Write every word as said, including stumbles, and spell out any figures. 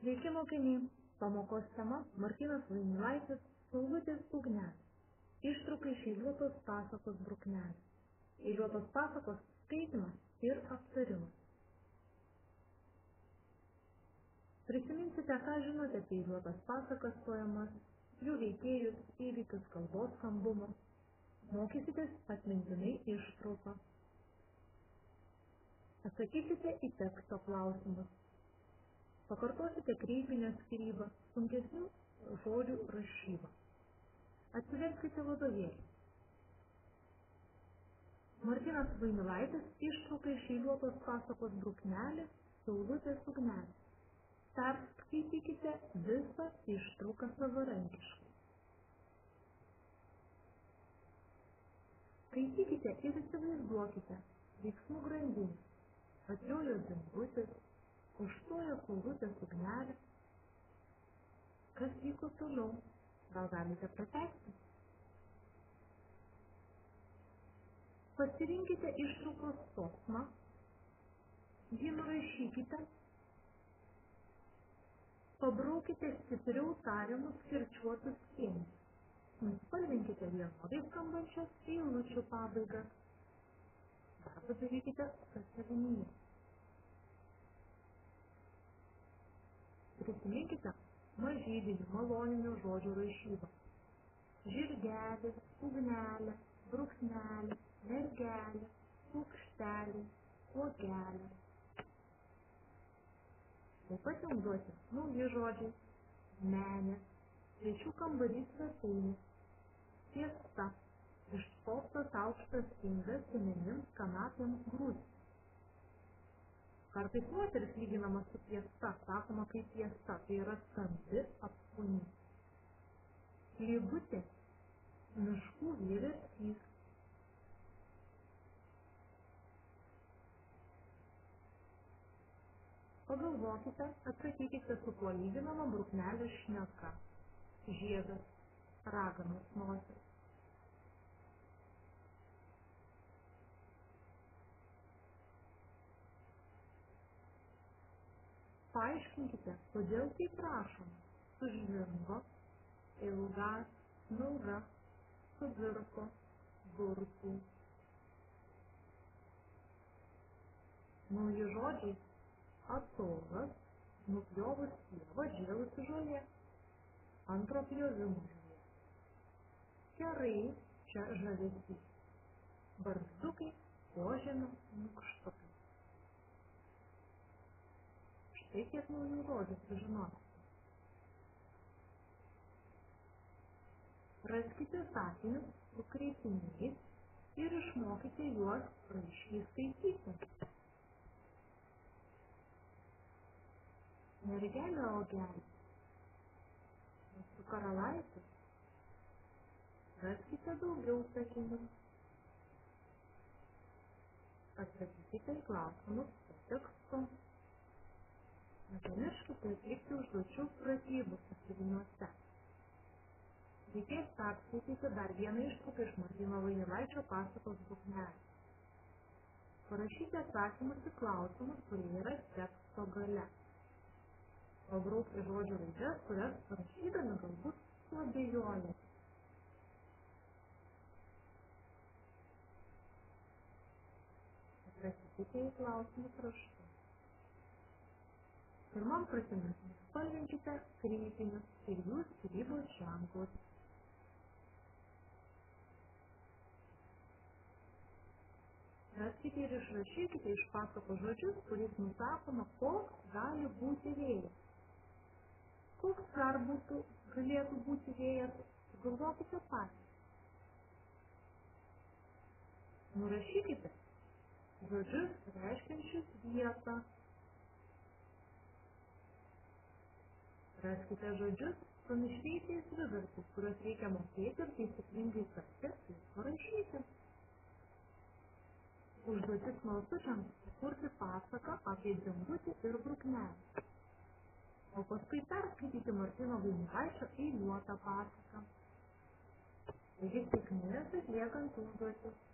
Sveiki mokiniai, pamokos tema Martynas Vainilaitis Saulutės ugnelis. Ištrauka iš eiliuotos pasakos Bruknelis. Eiliuotos pasakos skaitymas ir aptarimas. Prisiminsite, ką žinote apie eiliuotas pasakas poemas, jų veikėjus, įvykius, kalbos skambumą. Mokysitės atmintinai ištrauką. Atsakysite į teksto klausimus. Pakartosite kreipinio skyrybą, sunkesnių žodžių rašybą. Atsiverskite vadovėlį. Martynas Vainilaitis ištrauka iš eiliuotos pasakos Bruknelis Saulutės ugnelis. Perskaitykite visą ištrauką savarankiškai. Skaitykite ir įsivaizduokite veiksmų grandinę. Atjojo dingutis, užstojo saulutės ugnelę. Kas vyko toliau? Gal galite pratęsti? Pasirinkite ištraukos posmą, jį nurašykite, pabraukite stipriau tariamus kirčiuotus skėčius. Nuspalvinkite vienodai skambančias eilučių pabaigas. Dar padarykite sąsiuvinyje. Prisiminkite mažybinių maloninių žodžių rašybą. Žirgelis, ugnelė, bruknelė, mergelė, paukštelė, uogelė. Taip pat jums duoti nauji žodžiai: menė, svečių kambarys svetainė, tiesa, išspaustas aukštas indas semenims, kanapėms, grūdžiams. Kartais moteris lyginama su tiesa, sakoma kaip tiesa, tai yra stambi apkūnė. Lygutė, miškų vieversys. Pagalvokite, atsakykite, su kuo lyginama Bruknelio šneka. Žiedas, raganos nosis. Paaiškinkite, kodėl taip rašoma. Sužvingo, ilga, smilga, suvirko, burtų. Nauji žodžiai: atogas, nupjovus pievą, džėlusi žolė, antro pjovimo žolė. Kerai, čia žavesys, barzdukai, požemio nykštukai. Štai kiek naujų žodžių sužinosite. Raskite sakinius su kreipiniais ir išmokite juos raiškiai skaityti. Mergelė uogelė, mūsų karalaitis. Raskite daugiau sakinių. Atsakykite į klausimus su tekstu. Nepamirškite atlikti užduočių pratybų sąsiuviniuose. Reikės perskaityti dar vieną ištrauką iš Martyno Vainilaičio pasakos Bruknelis. Parašykite atsakymus į klausimus, kurie yra teksto gale. Pabraukite žodžių raides, kurias parašydami galbūt suabejojate. Atsakykite į klausimus raštu. Pirmam pratimui spalvinkite kreipinius ir jų skyrybos ženklus. Raskite ir išrašykite iš pasakos žodžius, kuriais nusakoma, koks gali būti vėjas. Koks dar būtų, galėtų būti vėjas, sugalvokite patys. Nurašykite žodžius reiškiančius vietą. Raskite žodžius su mišriaisiais dvigarsiais, kuriuos reikia mokėti ir taisyklingai tarti ir parašyti. Užduotis smalsučiams sukurti pasaką apie dingutį ir bruknelį. O paskui perskaityti Martyno Vainilaičio eiliuotą pasaką. Taigi sėkmės atliekant užduotis.